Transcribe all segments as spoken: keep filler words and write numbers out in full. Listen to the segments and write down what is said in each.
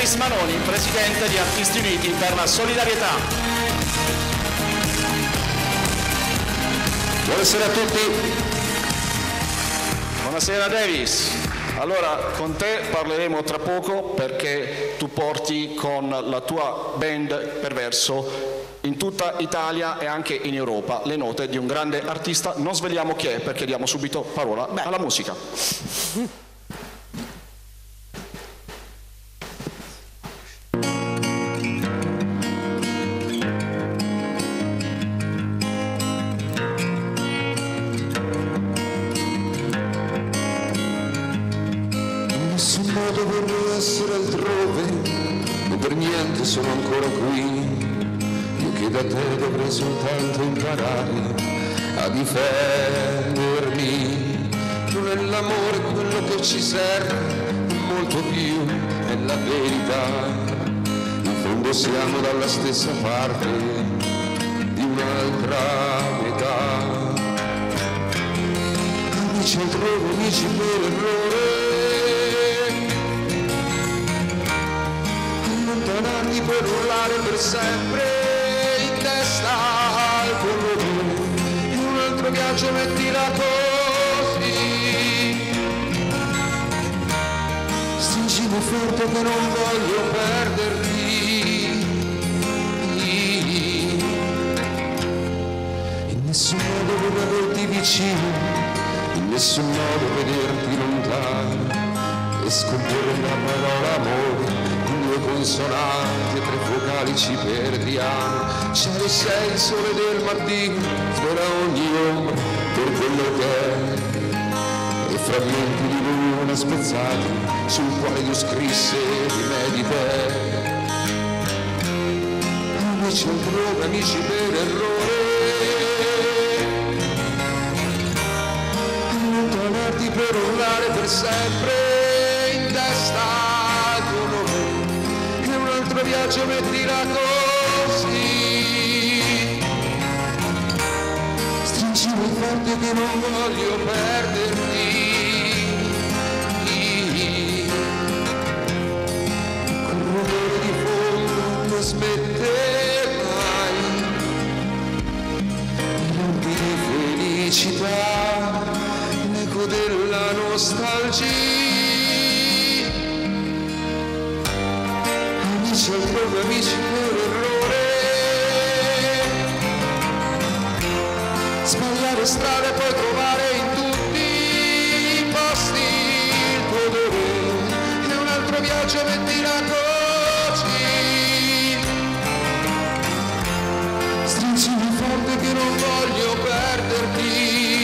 Davis Manoni, presidente di Artisti Uniti per la Solidarietà. Buonasera a tutti. Buonasera Davis. Allora, con te parleremo tra poco perché tu porti con la tua band Perverso in tutta Italia e anche in Europa le note di un grande artista. Non sveliamo chi è perché diamo subito parola Beh. alla musica. Nessun modo vorrei essere altrove, ma per niente sono ancora qui. Io che da te dovrei soltanto imparare a difendermi. Non è l'amore quello che ci serve, molto più è la verità. In fondo siamo dalla stessa parte di un'altra metà. Amici altrove, amici per errore, allontanarti per urlare per sempre in testa al colore. In un altro viaggio mettila così, stringimi forte che non voglio perderti. In nessun modo vorrei averti vicino, in nessun modo vederti lontano e scomporre la parola amore, due consonanti e tre vocali ci perdiamo. Cielo sei il sole del mattino, svela ogni ombra per quello che è, e frammenti di luna spezzati sul quale io scrisse di me di te. Amici altrove, amici per errore, allontanarti per urlare per sempre in testa al tuo nome. E un altro viaggio mettila così, stringimi forte che non voglio perderti. Quel rumore di fondo non smette mai, i lampi di felicità, l'eco della nostalgia. Amici altrove, amici per errore, sbagliare strade puoi trovare in tutti i posti il tuo odore. E un altro viaggio mettila così, stringimi forte che non voglio perderti.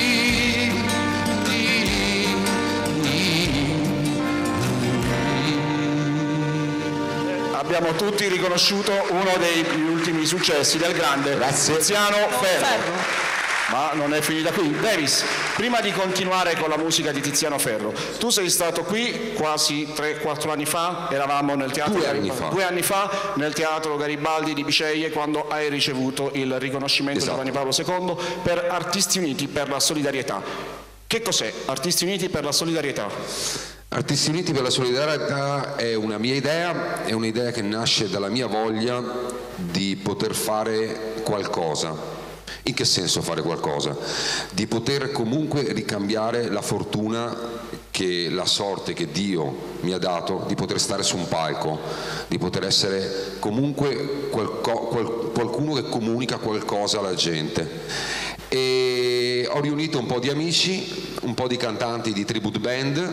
Abbiamo tutti riconosciuto uno dei ultimi successi del grande Grazie. Tiziano Ferro. Ma non è finita qui. Davis, prima di continuare con la musica di Tiziano Ferro, tu sei stato qui quasi tre quattro anni fa, eravamo nel teatro due, Garibaldi, anni fa. due anni fa nel teatro Garibaldi di Biceglie, quando hai ricevuto il riconoscimento Esatto. di Giovanni Paolo secondo per Artisti Uniti per la Solidarietà. Che cos'è Artisti Uniti per la Solidarietà? Artisti Uniti per la Solidarietà è una mia idea, è un'idea che nasce dalla mia voglia di poter fare qualcosa. In che senso fare qualcosa? Di poter comunque ricambiare la fortuna che la sorte che Dio mi ha dato di poter stare su un palco, di poter essere comunque qualco, qual, qualcuno che comunica qualcosa alla gente. E ho riunito un po' di amici, un po' di cantanti di tribute band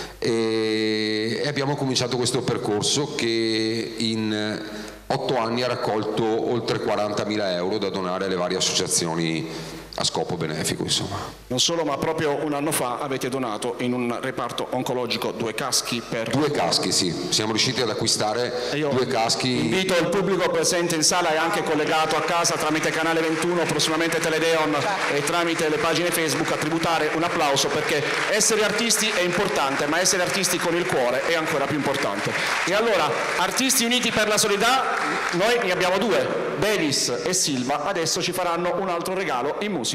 e abbiamo cominciato questo percorso che in otto anni ha raccolto oltre quarantamila euro da donare alle varie associazioni a scopo benefico, insomma. Non solo, ma proprio un anno fa avete donato in un reparto oncologico due caschi per... Due caschi, sì, siamo riusciti ad acquistare io due caschi. Invito il pubblico presente in sala e anche collegato a casa tramite Canale ventuno, prossimamente Teledeon e tramite le pagine Facebook a tributare un applauso, perché essere artisti è importante, ma essere artisti con il cuore è ancora più importante. E allora, Artisti Uniti per la Solidarietà, noi ne abbiamo due, Davis e Silva, adesso ci faranno un altro regalo in musica.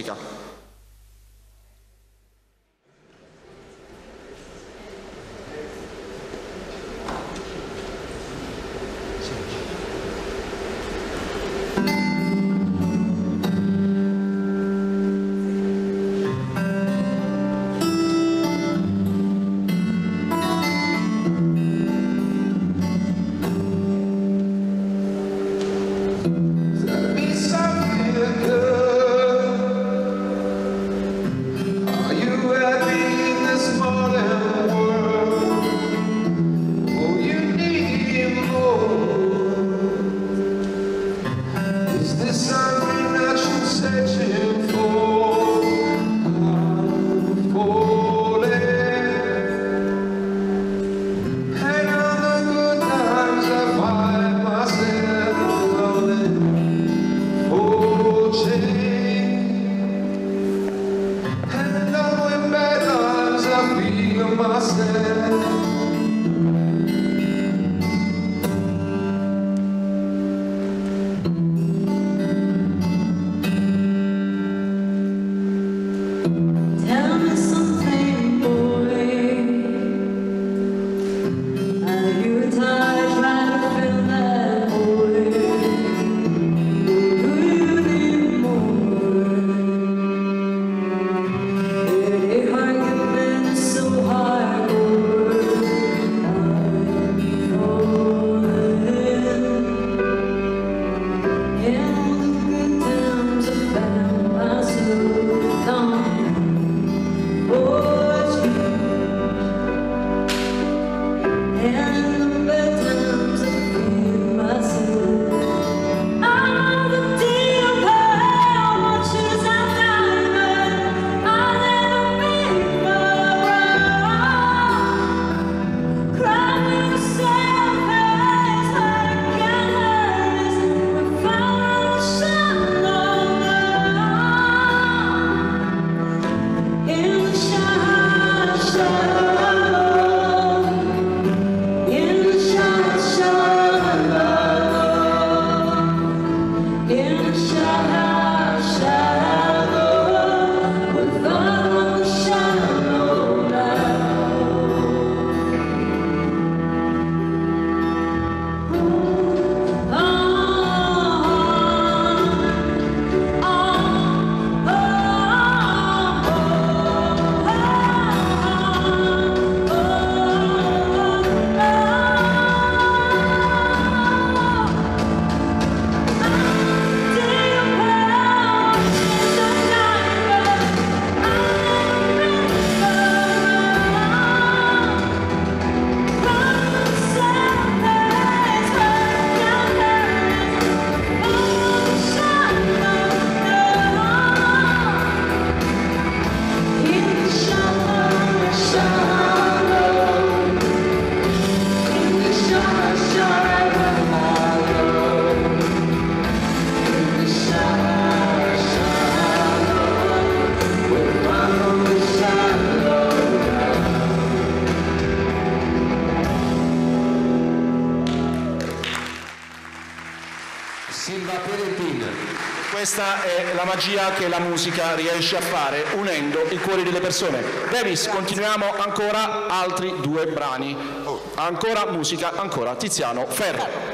Questa è la magia che la musica riesce a fare unendo i cuori delle persone. Davis, continuiamo ancora altri due brani. Ancora musica, ancora Tiziano Ferro.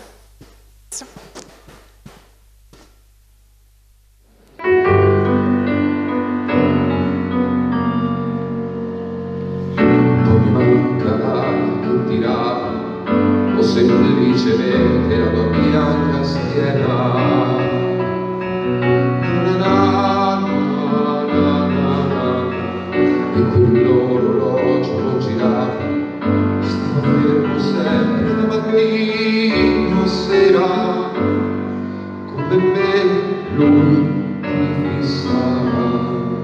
Semplicemente la tua bianca schiena, na, na, na, na, na, e quell'orologio non girava, stava fermo sempre da mattino a sera, come me lui mi fissava.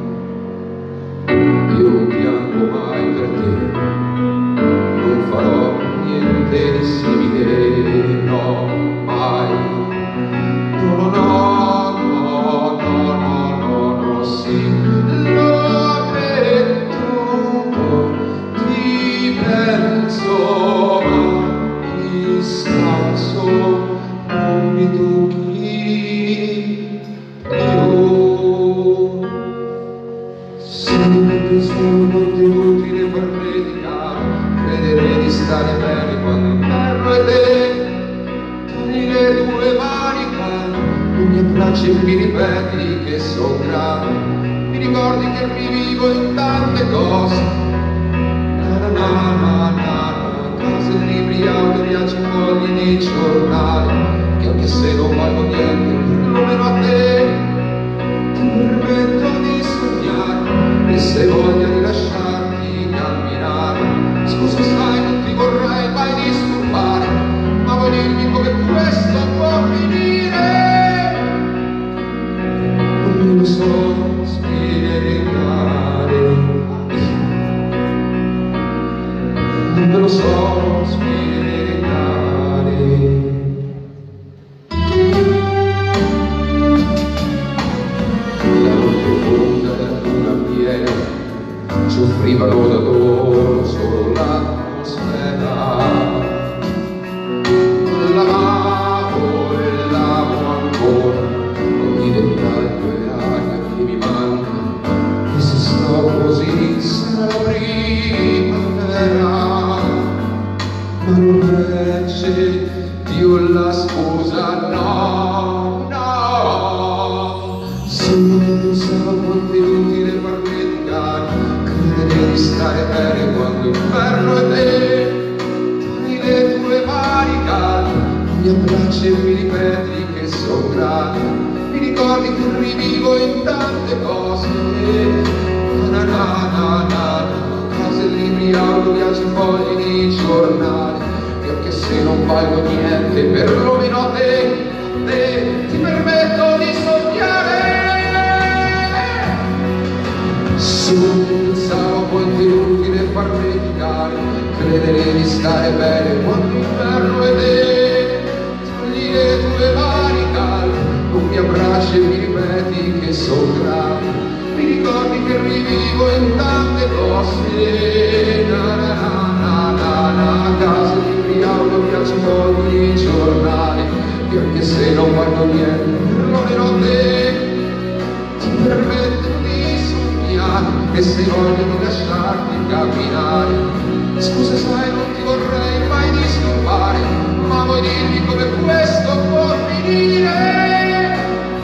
Io non piango mai per te, non farò niente di simile, no, mai. No, no, no, no, no, no, no, sì, l'ho detto, ti penso, ma mi scanso, non mi tocchi più. Sempre sono contenuti ne far predicare, credere di stare bene quando inverno è te, togli le tue mani calme, non mi abbracci e mi ripeti che sono grave, mi ricordi che rivivo in tante cose, na na na na na, cose, libri, auto, viaggi, fogli di giornali, che anche se non valgo niente, perlomeno a te ti permetto di sognare, e se voglia di lasciarti camminare, scusa sai non ti vorrei mai disturbare, ma vuoi dirmi come questo può finire? Non me lo so spiegare, non me lo so spiegare. La notte fonda della luna piena ci offrivano da loro solo l'atmosfera. Lavavo e lavo ancora ogni dettaglio e aria che mi manca, e se sto così sarà la primavera, ma non regge Dio la scusa, no, no. Se non pensavo quanto è inutile far predicare, credere di stare bene quando inverno è te, togli le tue mani calme, mi abbracci e mi ripeti che sono grave, mi ricordi che rivivo in tante cose, na na na na, case, libri, auto, viaggi, fogli di giornali, che anche se non valgo niente, perlomeno a te, a te ti permetto di sognare. Su, pensavo quanto è inutile far predicare, credere di stare bene quando inverno è te, togli le tue mani calme, non mi abbracci e mi ripeti che sono grave, mi ricordi che rivivo in tante cose, na na na na na, case, libri, auto, viaggi, fogli, giornali, che anche se non valgo niente, perlomeno a te ti permetto di sognare, e se voglio di lasciarti camminare, scusa sai non ti vorrei mai disturbare, ma vuoi dirmi come questo può finire?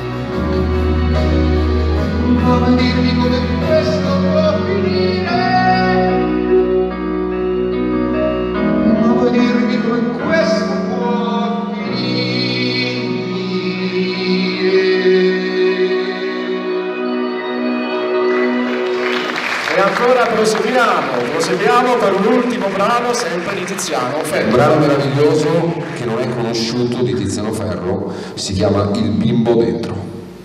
Ma vuoi dirmi come questo può finire? Ma vuoi dirmi come questo può finire? E ancora proseguiamo, proseguiamo per un ultimo brano sempre di Tiziano Ferro. Un brano meraviglioso che non è conosciuto di Tiziano Ferro, si chiama Il bimbo dentro.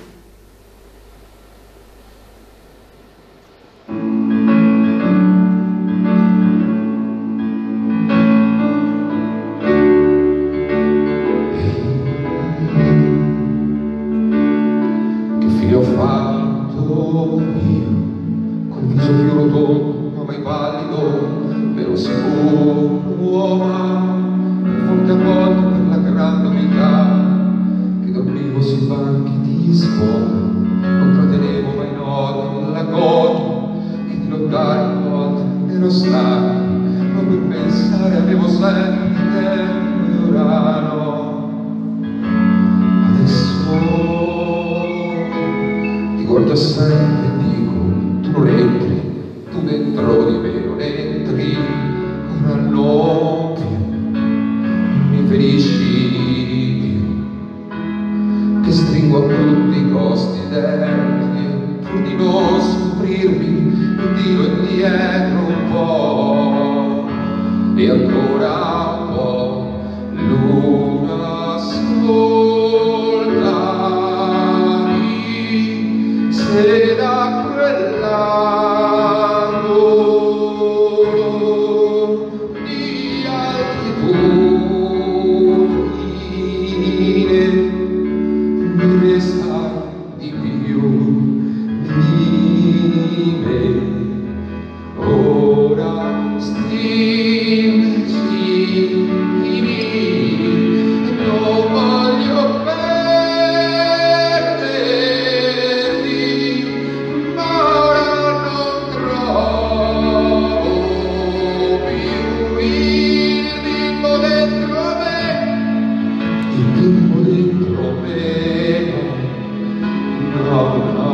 Che fine ho fatto io, col viso più rotondo ma mai pallido, vero sicuro, ma di fronte a volte per la grande umiltà che dormivo sui banchi di ogni suono, non trattenevo mai note la gola, che di lottare a volte ero stanco, ma per pensare avevo sempre tempo e ora no. Adesso ti guardo sempre e dico, tu non entri, tu dentro di me non entri, ora non più, non mi ferisci più, che stringo a tutti i costi dentro, pur di non soffrirmi, mi tiro indietro un po', e ancora un po', luna ascoltami, se da quell'anno di altitudine me ne sai di più di me. Ora stringi i miei, non voglio perderti, ma ora non trovo più il bimbo dentro me, il bimbo dentro me, no, no.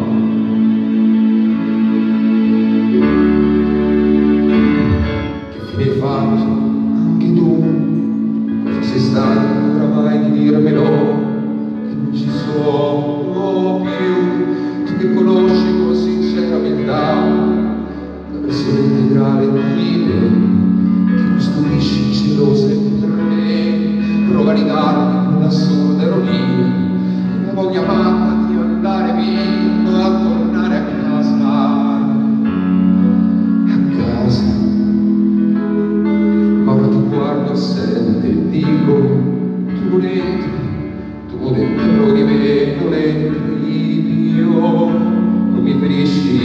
Hai fatto anche tu, cosa sei stato oramai di dirmelo, che non ci sono più, tu che conosci con sincera verità la versione integrale di me, che costruisci gelose per me, prova a ridarmi quell'assurda ironia, la voglia matta di andare via, a tornare a casa, a casa. Ma ora ti guardo assente e dico, tu non entri, tu dentro di me non entri più, non mi ferisci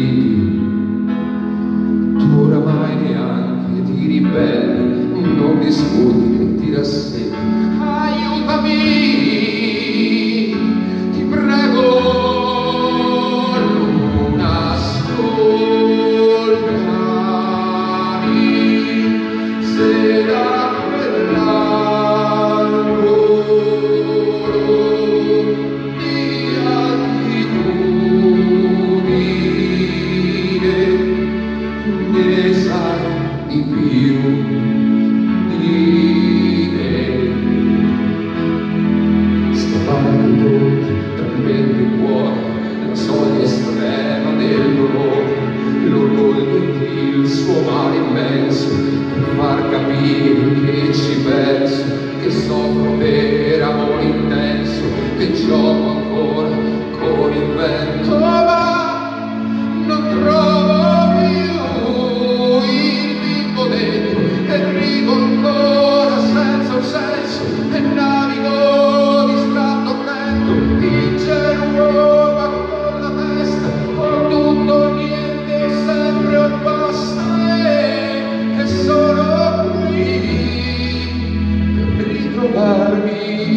più, tu oramai neanche ti ribelli, non discuti che ti rassegni, aiutami, ti prego, luna ascoltami, se da quell'anno di altitudine ne sai di più di me. Scappare di tutti, talmente cuore, la soglia estrema del dolore, l'orgoglio di il suo mare immenso, per far capire che ci penso, che soffro per amore intenso, che gioco ancora con il vento, ma non trovo più il bimbo dentro, e rido ancora senza un senso, e navigo distratto attento, ingenuo ma con la testa, con tutto niente, sempre un basta, che sono qui per ritrovarmi,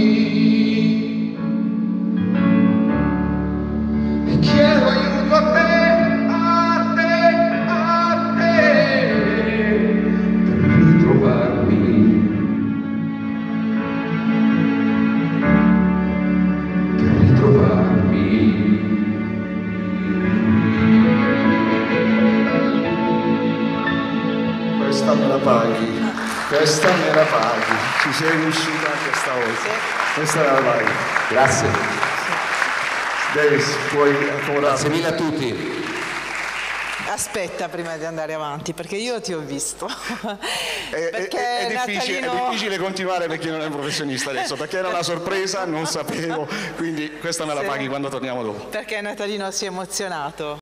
e chiedo aiuto a te, a te, a te, per ritrovarmi, per ritrovarmi. Questa me la paghi, questa me la paghi, ci sei riuscita questa volta, questa me la paghi. Grazie. Davis, puoi ancora... Grazie mille a tutti. Aspetta prima di andare avanti, perché io ti ho visto. È, perché è, è, difficile, Natalino... è difficile continuare per chi non è un professionista adesso, perché era una sorpresa, non sapevo, quindi questa me la Sì. paghi quando torniamo dopo. Perché Natalino si è emozionato.